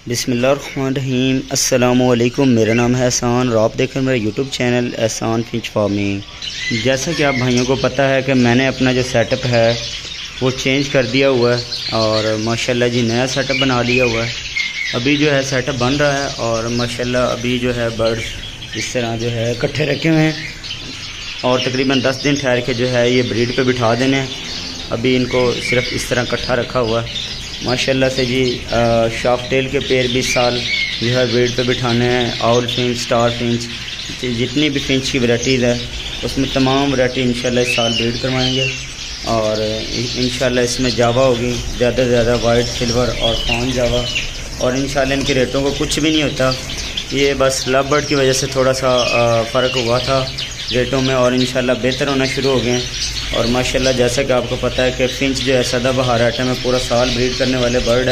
बिस्मिल्लाहिर्रहमानिर्रहीम। अस्सलामुअलैकुम। मेरा नाम है एहसान और आप देख रहे हैं मेरा YouTube channel Ehsan finch farming. जैसा कि आप भाइयों को पता है कि मैंने अपना जो सेटअप है वो चेंज कर दिया हुआ है और माशाल्लाह जी नया सेटअप बना लिया हुआ है। अभी जो है सेटअप बन रहा है और माशाल्लाह अभी जो है बर्ड्स इस तरह जो है इकट्ठे रखे हुए हैं और तकरीबन 10 दिन ठहर के जो है ये ब्रीड पे बिठा देने हैं। अभी इनको सिर्फ इस तरह इकट्ठा रखा हुआ है माशाल्लाह से जी। शार्प टेल के पेयर भी इस साल जो है ब्रीड पे बिठाने हैं। आउल फिंच, स्टार फिंच, जितनी भी फिंच की वैराइटीज़ है उसमें तमाम वैराइटी इंशाल्लाह इस साल ब्रीड करवाएंगे और इंशाल्लाह इसमें जावा होगी ज़्यादा से ज़्यादा, वाइट, सिल्वर और फाउन जावा। और इंशाल्लाह इनके रेटों को कुछ भी नहीं होता, ये बस लव बर्ड की वजह से थोड़ा सा फ़र्क हुआ था रेटों में और इंशाल्लाह बेहतर होना शुरू हो गए हैं। और माशाल्लाह जैसा कि आपको पता है कि फिंच जो है सदाबहार आइटम में पूरा साल ब्रीड करने वाले बर्ड है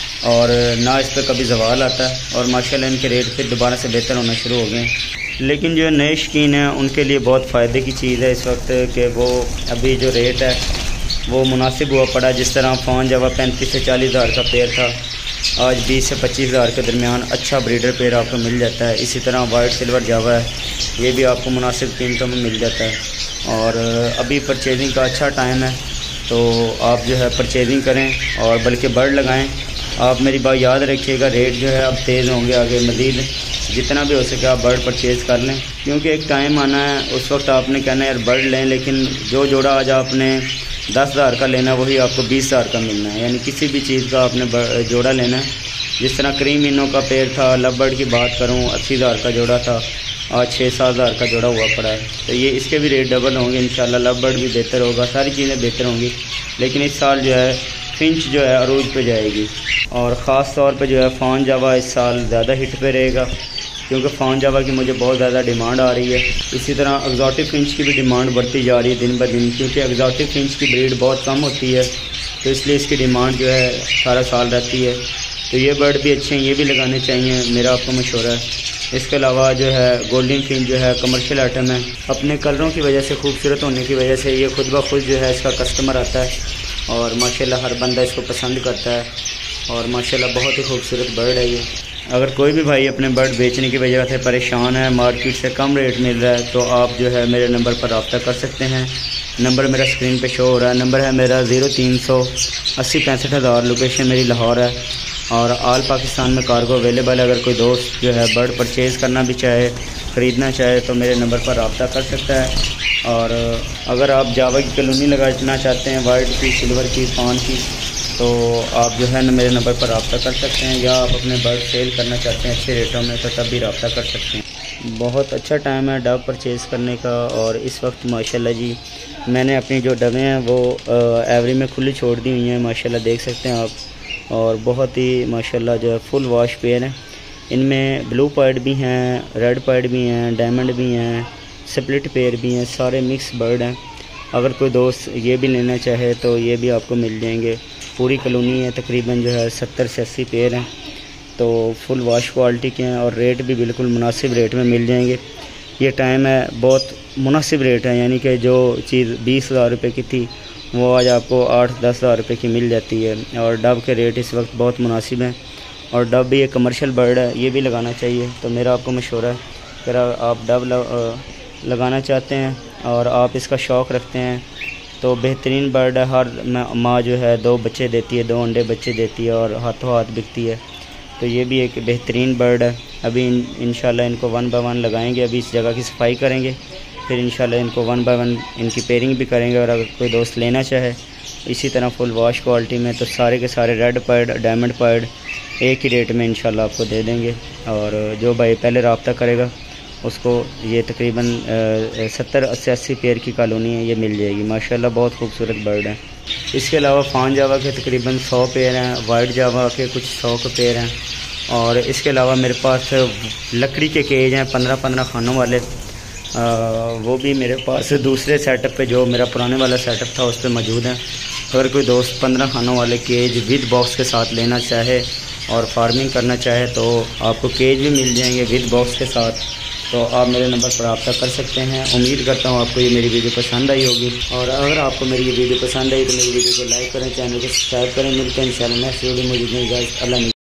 और ना इस पर कभी जवाल आता है और माशाल्लाह इनके रेट फिर दोबारा से बेहतर होना शुरू हो गए हैं। लेकिन जो नए शौकीन हैं उनके लिए बहुत फ़ायदे की चीज़ है इस वक्त कि वो अभी जो रेट है वो मुनासिब हुआ पड़ा। जिस तरह फ़ॉन जावा 35 से 40 हज़ार का पेयर था, आज 20 से 25 हज़ार के दरमियान अच्छा ब्रीडर पेयर आपको मिल जाता है। इसी तरह वाइट सिल्वर जावा है, ये भी आपको मुनासिब कीमतों में मिल जाता है और अभी परचेजिंग का अच्छा टाइम है, तो आप जो है परचेजिंग करें और बल्कि बर्ड लगाएं। आप मेरी बात याद रखिएगा, रेट जो है अब तेज़ होंगे आगे मज़ीद, जितना भी हो सके आप बर्ड परचेज़ कर लें क्योंकि एक टाइम आना है उस वक्त आपने कहना है यार बर्ड लें, लेकिन जो जोड़ा आज आपने 10 हज़ार का लेना है वही आपको 20 हज़ार का मिलना है। यानी किसी भी चीज़ का आपने जोड़ा लेना है। जिस तरह क्रीम इनो का पेड़ था, लव बर्ड की बात करूँ 80 हज़ार का जोड़ा था, आज 6-7 हज़ार का जोड़ा हुआ पड़ा है, तो ये इसके भी रेट डबल होंगे इंशाल्लाह। लव बर्ड भी बेहतर होगा, सारी चीज़ें बेहतर होंगी, लेकिन इस साल जो है फिंच जो है अरूज पे जाएगी और ख़ास तौर पे जो है फ़ॉन जावा इस साल ज़्यादा हिट पे रहेगा क्योंकि फ़ॉन जावा की मुझे बहुत ज़्यादा डिमांड आ रही है। इसी तरह एग्जॉटिक फिंच की भी डिमांड बढ़ती जा रही है दिन ब दिन, क्योंकि एग्जॉटिक फिंच की ब्रीड बहुत कम होती है तो इसलिए इसकी डिमांड जो है सारा साल रहती है। तो ये बर्ड भी अच्छे हैं, ये भी लगाने चाहिए, मेरा आपको मशवरा है। इसके अलावा जो है गोल्डन फिंच जो है कमर्शियल आइटम है, अपने कलरों की वजह से, खूबसूरत होने की वजह से ये खुद ब खुद जो है इसका कस्टमर आता है और माशाल्लाह हर बंदा इसको पसंद करता है और माशाल्लाह बहुत ही खूबसूरत बर्ड है ये। अगर कोई भी भाई अपने बर्ड बेचने की वजह से परेशान है, मार्केट से कम रेट मिल रहा है, तो आप जो है मेरे नंबर पर रब्ता कर सकते हैं। नंबर मेरा स्क्रीन पे शो हो रहा है, नंबर है मेरा 0380 80 65 हज़ार। लोकेशन मेरी लाहौर है और आल पाकिस्तान में कार्गो अवेलेबल है। अगर कोई दोस्त जो है बर्ड परचेज़ करना भी चाहे, ख़रीदना चाहे, तो मेरे नंबर पर रब्ता कर सकता है। और अगर आप जावा की कॉलोनी लगाना चाहते हैं, वाइट की, सिल्वर की, फान की, तो आप जो है मेरे नंबर पर रब्ता कर सकते हैं। या आप अपने बर्ड सेल करना चाहते हैं अच्छे रेटों में, तो तब भी रब्ता कर सकते हैं। बहुत अच्छा टाइम है डव परचेज़ करने का और इस वक्त माशाल्लाह जी मैंने अपनी जो डवें हैं वो एवरी में खुली छोड़ दी हुई हैं, माशाल्लाह देख सकते हैं आप। और बहुत ही माशाल्लाह जो है फुल वॉश पेयर हैं, इनमें ब्लू पॉइंट भी हैं, रेड पॉइंट भी हैं, डायमंड भी हैं, स्प्लिट पेयर भी हैं, सारे मिक्स बर्ड हैं। अगर कोई दोस्त ये भी लेना चाहे तो ये भी आपको मिल जाएंगे। पूरी कॉलोनी है, तकरीबन जो है 70 से 80 पेयर हैं, तो फुल वॉश क्वालिटी के हैं और रेट भी बिल्कुल मुनासिब रेट में मिल जाएंगे। ये टाइम है बहुत मुनासिब रेट है, यानी कि जो चीज़ 20 हज़ार रुपये की थी वो आज आपको 8-10 हज़ार रुपये की मिल जाती है। और डव के रेट इस वक्त बहुत मुनासिब हैं और डव भी एक कमर्शियल बर्ड है, ये भी लगाना चाहिए। तो मेरा आपको मशवरा है, अगर आप डव लगाना चाहते हैं और आप इसका शौक़ रखते हैं तो बेहतरीन बर्ड है। हर माँ जो है 2 बच्चे देती है, 2 अंडे बच्चे देती है और हाथों हाथ बिकती है, तो ये भी एक बेहतरीन बर्ड है। अभी इंशाल्लाह इनको 1 बाय 1 लगाएंगे, अभी इस जगह की सफाई करेंगे, फिर इंशाल्लाह इनको 1 बाय 1 इनकी पेयरिंग भी करेंगे। और अगर कोई दोस्त लेना चाहे इसी तरह फुल वॉश क्वालिटी में, तो सारे के सारे रेड पॉइंट, डायमंड पॉइंट एक ही रेट में इंशाल्लाह आपको दे देंगे। और जो भाई पहले रब्ता करेगा उसको ये तकरीबन 70 से 80 पेयर की कॉलोनी है, ये मिल जाएगी। माशाल्लाह बहुत खूबसूरत बर्ड है। इसके अलावा फ़ॉन जावा के तकरीबन 100 पेयर हैं, वाइट जावा के कुछ 100 के पेयर हैं और इसके अलावा मेरे पास लकड़ी के केज हैं 15-15 खानों वाले, वो भी मेरे पास दूसरे सेटअप पे, जो मेरा पुराने वाला सेटअप था उस पर मौजूद हैं। अगर कोई दोस्त 15 खानों वाले केज विद बॉक्स के साथ लेना चाहे और फार्मिंग करना चाहे तो आपको केज भी मिल जाएंगे विद बॉक्स के साथ, तो आप मेरे नंबर पर रब्ता कर सकते हैं। उम्मीद करता हूँ आपको ये मेरी वीडियो पसंद आई होगी और अगर आपको मेरी ये वीडियो पसंद आई तो मेरी वीडियो को लाइक करें, चैनल को सब्सक्राइब करें। मिलते हैं इंशाल्लाह नेक्स्ट वीडियो में। मुझे इजाज़त, अल्लाह।